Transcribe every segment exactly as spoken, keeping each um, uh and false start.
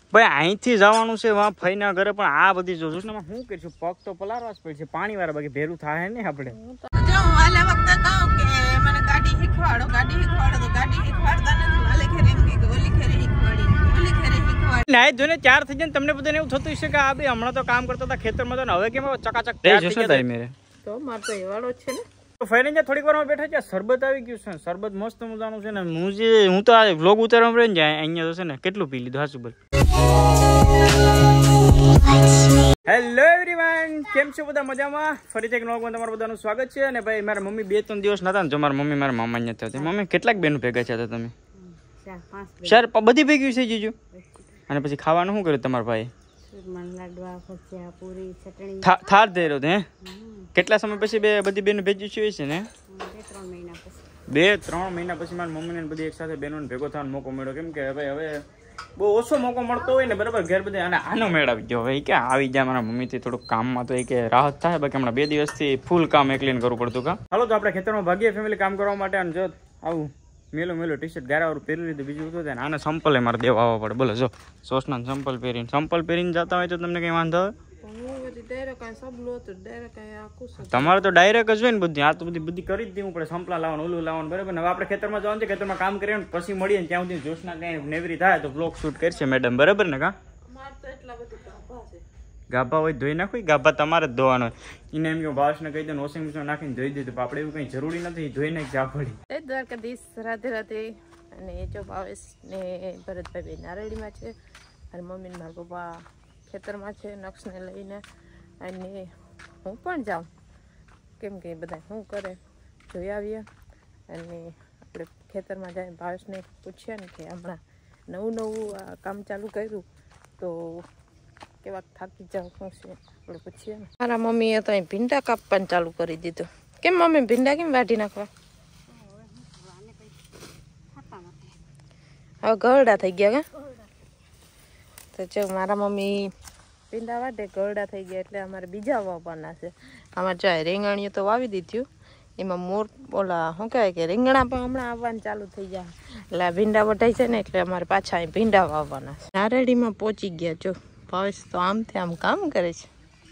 ભાઈ અહીંથી જવાનું છે વાં ફઈના ઘરે, પણ આ બધી જો જોશ ને શું કરીશું, પગ તો પલારવા જ પડશે પાણી વાળા, બાકી ભેરું થાય ને આપણે. જો વાલે વખતે કહું કે મને ગાડી શીખવાડો ગાડી શીખવાડો તો ગાડી શીખવાડતા નથી. વાલે ખેરે એમ કે ઓલી ખેરે શીખવાડી ઓલી ખેરે શીખવાડી નાય જોને ચાર થઈ જાય. તમને બધાને એવું થતું હશે કે આ બે હમણાં તો કામ કરતા હતા ખેતરમાં, તો હવે કેમ ચકાચક તૈયાર થઈ ગયા મેરે. તો માર તો એવાળો જ છે ને. તો ફાઇનલી થોડીક વારમાં બેઠા છે, શરબત આવી ગયું છે, શરબત મસ્ત મજાનું છે ને. હું જે હું તો આ વ્લોગ ઉતારવામાં રહીને જાય અહીંયા તો છે ને કેટલું પી લીધું. હાસુ બોલ. હેલો એવરીવન, કેમ છો બધા? મજામાં? ફરીથી એક વ્લોગમાં તમારું બધાનું સ્વાગત છે. અને ભાઈ મારા મમ્મી બે ત્રણ દિવસ નતા ને, જો મારા મમ્મી મારા મામા નથી થતી. મમ્મી કેટલાક બેનો ભેગા છે તમે? ચાર. બધી ભેગી છે જીજુ? અને પછી ખાવાનું શું કર્યું તમારા ભાઈ? થાર દે રહ્યો હે? કેટલા સમય પછી બે બધી બેનો ભેગી છે ને? બે ત્રણ મહિના પછી મારી મમ્મીને બધી એક સાથે બહેનોને ભેગો થવાનો મોકો મળ્યો. કેમ કે ભાઈ હવે બહુ ઓછો મોકો મળતો હોય ને, બરાબર ઘેર બધે. અને આનો મેળ આવી ગયો હવે કે આવી જાય મારા મમ્મીથી થોડુંક કામમાં, તો એ કે રાહત થાય. બાકી હમણાં બે દિવસથી ફૂલ કામ એકલીને કરવું પડતું કામ. હાલો તો આપણે ખેતરમાં ભાગીએ ફેમિલી કામ કરવા માટે. અને જો આવું મેલો મેલો ટી શર્ટ ગારાવાળું પહેરી લીધું, બીજું તો થાય ને આને સંપલે મારે દેવા આવવા પડે. બોલો જો સોસના સંપલ પહેરીને સંપલ પહેરીને જતા હોય તો તમને કઈ વાંધો આવે? તમારે તો ડાયરેક્ટ જ હોય ને બધી. આ તો બધી બધી કરી જ દેવું પડે, સંપલા લાવવાનું ઓલું લાવવાનું, બરાબર ને. હવે આપણે ખેતરમાં જવાનું છે, ખેતરમાં કામ કરીએ ને પછી મળીએ ને ત્યાં સુધી જોશના કઈ નેવરી થાય તો બ્લોગ શૂટ કરશે મેડમ, બરાબર ને? કા ગાભા હોય ધોઈ નાખો. ગાભા તમારે જ ધોવાનો. એને એમ કે ભાવસને કહી દે વોશિંગ મશીન નાખીને ધોઈ દીધું. આપણે એવું કઈ જરૂરી નથી, ધોઈ નાખ જા પડી. દ્વારકાધીશ, રાધે રાધે. અને એ જો ભાવેશ ને ભરતભાઈ નારળીમાં છે, અને મમ્મી ને મારા પપ્પા ખેતરમાં છે નક્ષને લઈને. અને હું પણ જાઉં, કેમ કે બધા શું કરે જોઈ આવીએ. અને આપણે ખેતરમાં જઈને ભાવેશને પૂછીએ ને કે હમણાં નવું નવું કામ ચાલુ કર્યું તો કેવા થાકી જાવ શું છે, આપણે પૂછીએ ને. મારા મમ્મીએ તો અહીં ભીંડા કાપવાનું ચાલુ કરી દીધું. કેમ મમ્મી ભીંડા કેમ વાઢી નાખવા? હવે ગરડા થઈ ગયા કે? તો જો મારા મમ્મી ભીંડા વાટે ગરડા થઈ ગયા, એટલે અમારે બીજા વાવવાના છે. અમારે જો રીંગણીઓ તો વાવી દીધું, એમાં મોર ઓલા શું કહેવાય કે રીંગણા પણ હમણાં આવવાનું ચાલુ થઈ જાય. એટલે ભીંડા વઢાઈ છે ને, એટલે અમારે પાછા અહીં ભીંડા વાવવાના છે. નારેડીમાં પહોંચી ગયા. જો ભાવેશ તો આમથી આમ કામ કરે છે.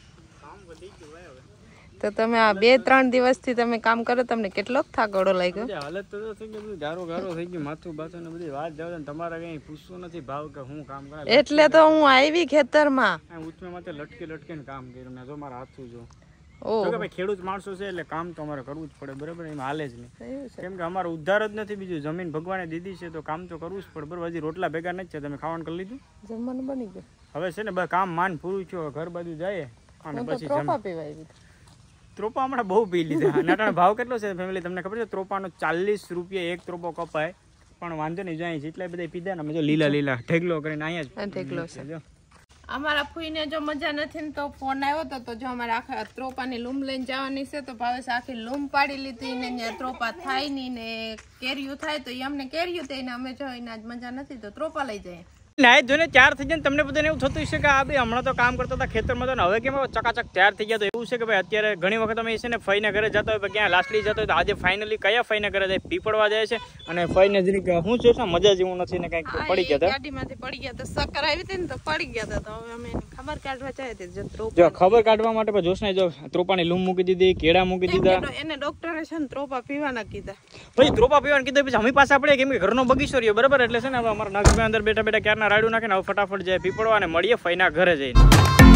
તો તમે આ બે ત્રણ દિવસથી તમે કામ કરો, તમને કેટલો થાકડો લાગ્યો? હાલત તો થઈ ગઈ, બધું ગારો ગારો થઈ ગયું, માથું બાથું ને બધી વાત જાવ. તમારે કઈ પૂછવું નથી ભાવ કે હું કામ કરા, એટલે તો હું આવી ખેતરમાં ઉચમે માથે લટકી લટકીને કામ કર્યું. મેં જો મારા હાથું જો ઓ ભાઈ ખેડૂત માણસો છે એટલે કામ તો અમારે કરવું જ પડે, બરાબર? એમાં હાલે જ નહીં, કેમ કે અમારો ઉદ્ધાર જ નથી. બીજું જમીન ભગવાને દીધી છે તો કામ તો કરવું જ પડે, બરાબર? હજી રોટલા ભેગા નથી છે. તમે ખાવાનું કરી લીધું? જમવાનું બની ગયું. હવે છે ને બસ કામ માન પૂરું થયું, ઘર બાજુ જાય અને પછી ત્રોપા પીવાય. ત્રોપા હમણાં બહુ પી લીધા. નાટાનો ભાવ કેટલો છે ફેમિલી તમને ખબર છે? ત્રોપાનો ચાલીસ રૂપિયા એક ત્રોપો કપાય. પણ વાંધો નહીં, જાય જેટલા બધા પીધા ને, જો લીલા લીલા ઢેગલો કરીને અહીંયા જ ઢેગલો છે. જો અમારા ફૂઈને જો મજા નથી ને તો ફોન આવ્યો તો તો જો અમારે આખા ત્રોપાની લૂમ લઈને જવાની છે. તો ભાવેશ આખી લૂમ પાડી લીધી ને ત્યાં ત્રોપા થાય નહીં ને કેરીયું થાય તો એ અમને કેરીયું થઈને અમે જો એને આજ મજા નથી તો ત્રોપા લઈ જઈએ. નાય જોને ચાર થઈ જાય. તમને બધાને એવું થતું હશે કે આ બે હમણાં તો કામ કરતા હતા ખેતરમાં, તો હવે કેમ ચકાચક તૈયાર થઈ ગયા? તો એવું છે કે ભાઈ અત્યારે ઘણી વખત અમે છે ને ફઈના ઘરે જતા હોય, ક્યાં લાસ્ટલી જતા હોય, તો આજે ફાઇનલી કયા ફઈના ઘરે જાય? પીપળવા જાય છે. અને ફઈને જરીક શું છે મજા જેવું નથી ને કંઈક પડી ગયા હતા, ગાડીમાંથી પડી ગયા હતા, ચક્કર આવી હતી ને તો પડી ગયા હતા. તો હવે અમે ખબર કાઢવા જાય છે. જો ખબર કાઢવા માટે જોશને જો ત્રોપાની લૂમ મૂકી દીધી, કેળા મૂકી દીધા. એને ડોક્ટરે છે ને ત્રોપા પીવાના કીધા. પછી ત્રોપા પીવાના કીધા પછી અમે પાસે આપણે કેમ કે ઘરનો બગીચો રહ્યો, બરાબર? એટલે છે ને હવે અમારા નગરમાં અંદર બેઠા બેઠા ક્યારના રાડું નાખે ને હવે ફટાફટ જાય પીપળવા અને મળીએ ફઈના ઘરે જઈને.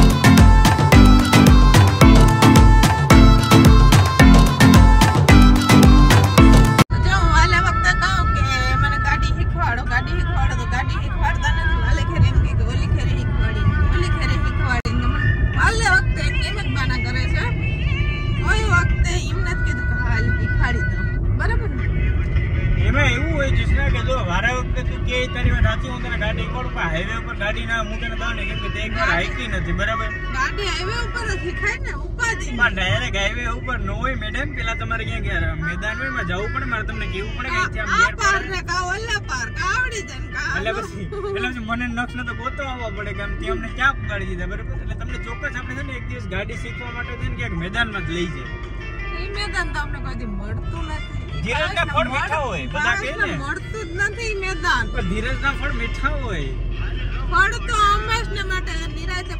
હાઈવે ઉપર ગાડી ના મૂકે ને દો ને, કેમ કે તે એક વાર હાઈકી નથી, બરાબર? ગાડી હાઈવે ઉપર નથી ખાય ને ઉપાધી માં ડાયરેક્ટ હાઈવે ઉપર નો હોય મેડમ. પેલા તમારે ક્યાં ગયા મેદાન હોય માં જવું પડે, મારે તમને કેવું પડે કે ત્યાં આ પાર ને કા ઓલા પાર કાવડી જન કા. એટલે પછી એટલે પછી મને નક્ષ ને તો ગોતો આવવા પડે કે તે અમને ક્યાં પુગાડી દીધા, બરાબર? એટલે તમને ચોક્કસ આપણે છે ને એક દિવસ ગાડી શીખવા માટે છે ને ક્યાંક મેદાનમાં જ લઈ જાય. એ મેદાન તો આપણે કોઈ મળતું નથી. ધીરજના ફળ મીઠા હોય, બધા કહે ને મળતું જ નથી મેદાન. પણ ધીરજના ફળ મીઠા હોય. ફળ તો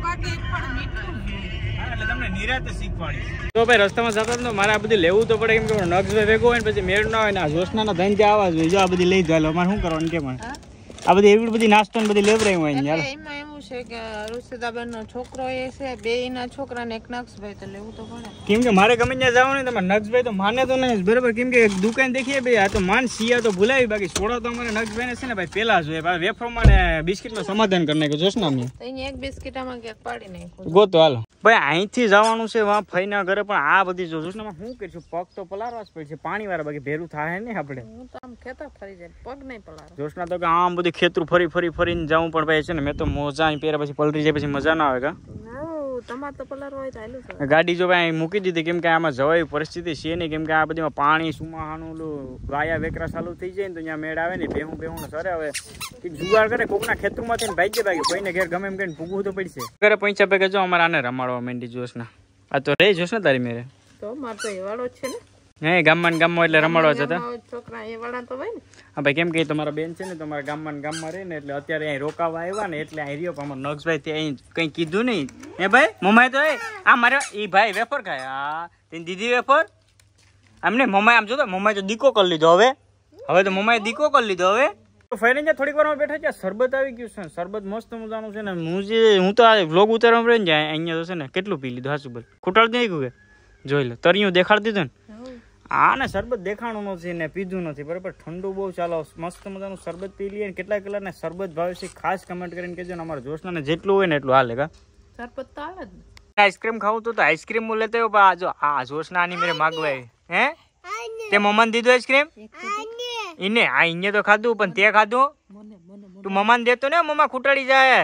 બાકી પણ મીઠું એટલે તમને નિરાતે શીખવાડી. તો ભાઈ રસ્તામાં જતા તો મારે આ બધી લેવું તો પડે, કેમ કે નક્ષભાઈ ભેગો હોય ને પછી મેળ ના હોય ને આ જોશનાના ધન જે આવા જોઈએ. જો આ બધી લઈ જાય અમારે શું કરવાનું કે મને આ બધી એવી બધી નાસ્તો ને બધી લેવરાઈ હોય યાર. એમાં એવું છે કે ઋષિતાબેન નો છોકરો એ છે, બે ના છોકરા ને એક નક્ષભાઈ, તો લેવું તો પડે. કેમ કે મારે ગમે ત્યાં જવાનું ને તમારે નક્ષભાઈ તો માને તો નહીં બરાબર, કેમ કે દુકાન દેખીએ ભાઈ આ તો માન સિયા તો ભૂલાવી, બાકી સોડા તો અમારે નક્ષભાઈ ને છે ને ભાઈ પેલા જોઈએ. વેફર માં ને બિસ્કિટ માં સમાધાન કરી નાખ્યું જોશના મેં. એક બિસ્કિટ આમાં ક્યાંક પાડી નાખ્યું. ગોતો હાલો ભાઈ, અહીંથી જવાનું છે વાં ફઈના ઘરે, પણ આ બધી જો જોશનામાં શું કરીશું, પગ તો પલારવા જ પડશે પાણી વાળા, બાકી ભેરું થાય નહીં આપણે. હું તો આમ ખેતર ફરી જાય પગ નહીં પલાર. જોશના તો કે આમ બધી ખેતરું ફરી ફરી ફરીને જવું પણ ભાઈ છે ને, મેં તો મોજા અહીં પહેર્યા પછી પલરી જાય પછી મજા ના આવે. કા તમારે તો પલારવા હોય તો હાલું છે. ગાડી જો ભાઈ મૂકી દીધી, કેમ કે આમાં જવાય પરિસ્થિતિ છે નહીં, કેમ કે આ બધીમાં પાણી સુમાહાનું ઓલું વાયા વેકરા ચાલુ થઈ જાય ને તો ત્યાં મેળ આવે ને ભેહું ભેહું ને સરે. હવે જુગાડ કરે કોકના ખેતરમાં થઈને ભાઈ ભાગી કોઈને ઘેર ગમે એમ કરીને ભૂગવું તો પડશે. ઘરે પૈસા ભેગા જો અમારે આને રમાડવા માંડી જોશના. આ તો રહી જોશ ને તારી મેરે તો મારે તો એવાળો જ છે ને. હે ગામમાં ગામમાં એટલે રમાડવા જતા છોકરા એવાળા તો હોય ને. હા ભાઈ, કેમ કે તમારા બેન છે ને તમારા ગામમાં ગામમાં રહે ને એટલે અત્યારે અહીં રોકાવા આવ્યા ને એટલે અહીં રહ્યો. પણ અમારા નક્ષભાઈ તે અહીં કંઈ કીધું નહીં. હે ભાઈ મમ્માએ તો એ આ મારે એ ભાઈ વેફર ખાય. હા તેની દીદી વેફર આમને મમ્માએ આમ જોતો મમ્માએ તો દીકો કરી લીધો. હવે હવે તો મમ્માએ દીકો કરી લીધો. હવે ફરીને થોડીક વારમાં બેઠા છે, શરબત આવી ગયું છે. શરબત મસ્ત મજાનું છે ને. હું જે હું તો આ વ્લોગ ઉતારવા રહી ને જાય અહીંયા તો છે ને કેટલું પી લીધું. હાસુ બોલ ખૂટાડ દઈ ગયું કે જોઈ લે તરિયું દેખાડી દીધું ને. આ ને શરબત દેખાણું નથી ને પીધું નથી બરાબર. ઠંડુ બહુ ચાલો મસ્ત મજાનું શરબત પી લઈએ. કેટલા કલર ને શરબત ભાવે છે ખાસ કમેન્ટ કરીને કહેજો ને. અમારા જોશના જેટલું હોય ને એટલું હાલે. કા શરબત તો આવે જ ને. આઈસ્ક્રીમ ખાવું તો આઈસ્ક્રીમ હું લેતો આવ્યો. આ જો આ જોશના આની મેરે માગવાય હે તે મમ્માને દીધું આઈસ્ક્રીમ ઈને. આ ઇને તો ખાધું પણ તે ખાધું તું મમ્માને દેતો ને મમ્મા ખૂટાડી જાય.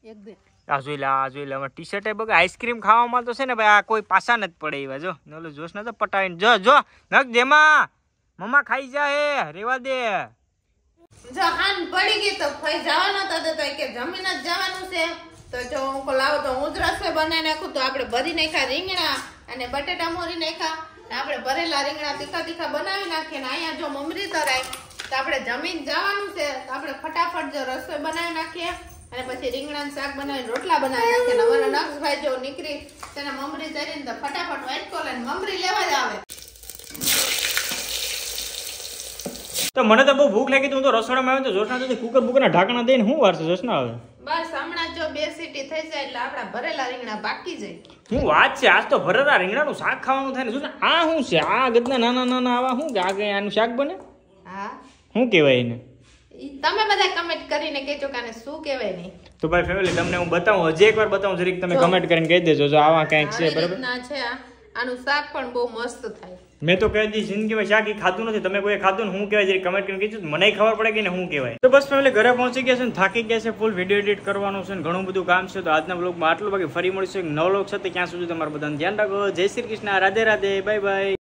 આ જોઈ લે આ જોઈ લે ટી શર્ટ બગ આઈસ્ક્રીમ ખાવામાં તો છે ને ભાઈ આ કોઈ પાસા નથી પડે એવા. જો ઓલો જોશ ને તો પટાવીને જો જો નખ જેમાં મમ્મા ખાઈ જાય રેવા દે. જો હાન પડી ગઈ તો ફઈ જવાનો તો તો કે જમીન જ જવાનું છે. તો જો હું લાવો તો હું જ રસોઈ બનાવી નાખું. તો આપણે ભરી નાખ્યા રીંગણા અને બટેટા મોરી નાખ્યા. આપણે ભરેલા રીંગણા તીખા તીખા બનાવી નાખીએ ને અહીંયા જો મમરી તરાય તો આપણે જમીન જવાનું છે. તો આપણે ફટાફટ જો રસોઈ બનાવી નાખીએ અને પછી રીંગણાનું શાક બનાવીને રોટલા બનાવી નાખીએ. અમારા નક્ષભાઈ જો નીકળી તેને મમરી તરીને તો ફટાફટ વાટકો લઈને મમરી લેવા જ આવે. તો મને તો બહુ ભૂખ લાગી. હું તો રસોડામાં આવ્યો તો જોશના તો કુકર બુકરના ઢાંકણા દઈને હું વારસે જોશના આવે. બસ હમણાં જો બે સીટી થઈ જાય એટલે આપણા ભરેલા રીંગણા પાકી જાય. હું વાત છે આજ તો ભરેલા રીંગણાનું શાક ખાવાનું થાય ને. જોશના આ શું છે આ ગદના નાના નાના આવા શું કે આ કઈ આનું શાક બને? હા શું કહેવાય એને? તમે બધા કમેન્ટ કરીને કહેજો કે આને શું કહેવાય નહીં. તો ભાઈ ફેમિલી તમને હું બતાવું હજી એકવાર બતાવું જરીક તમે કમેન્ટ કરીને કહી દેજો જો આવા કંઈક છે બરાબર. ના છે આનું શાક પણ બહુ મસ્ત થાય. મેં તો કહી દી જિંદગીમાં શાક ખાધું નથી. તમે કોઈ ખાધું ને હું કહેવાય જરી કમેન્ટ કરીને કીધું મને ખબર પડે કે ને હું કહેવાય. તો બસ ફેમિલી ઘરે પહોંચી ગયા છે ને થાકી ગયા છે. ફૂલ વિડીયો એડિટ કરવાનું છે ને ઘણું બધું કામ છે. તો આજના બ્લોગમાં આટલું. બાકી ફરી મળીશું એક નવો બ્લોગ સાથે. ક્યાં સુધી તમારું બધાને ધ્યાન રાખો. જય શ્રી કૃષ્ણ, રાધે રાધે, બાય બાય.